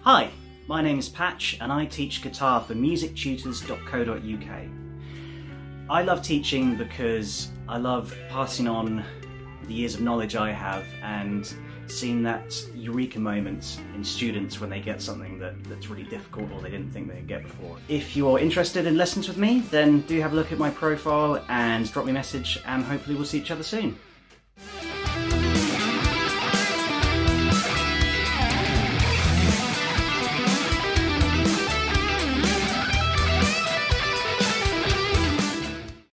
Hi, my name is Patch and I teach guitar for musictutors.co.uk. I love teaching because I love passing on the years of knowledge I have and seeing that eureka moment in students when they get something that's really difficult or they didn't think they'd get before. If you're interested in lessons with me, then do have a look at my profile and drop me a message, and hopefully we'll see each other soon.